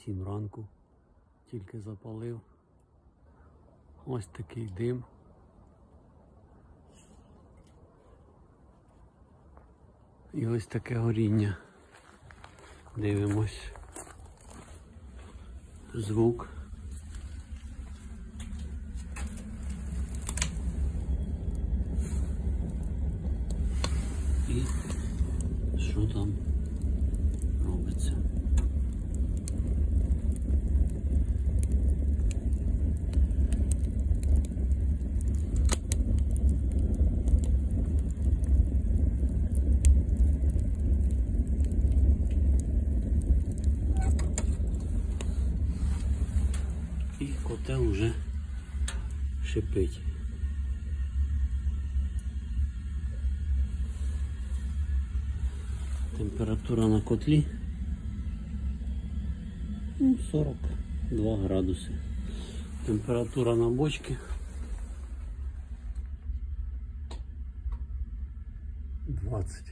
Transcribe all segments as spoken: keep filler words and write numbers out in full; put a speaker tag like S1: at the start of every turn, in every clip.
S1: сім ранку, тільки запалив. Ось такий дим. І ось таке горіння. Дивимось. Звук. І що там робиться? І котел вже шипить. Температура на котлі ну, сорок два градуси. Температура на бочці двадцять.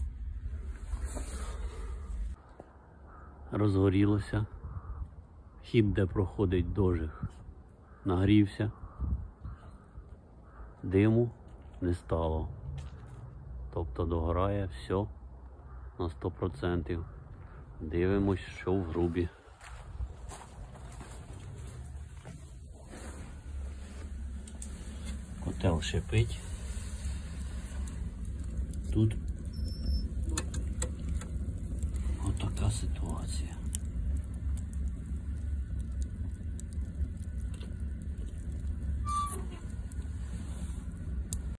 S1: Розгорілося. Хід, де проходить дожиг, нагрівся. Диму не стало. Тобто догорає все на сто процентів. Дивимось, що в грубі. Котел шипить. Тут отака ситуація.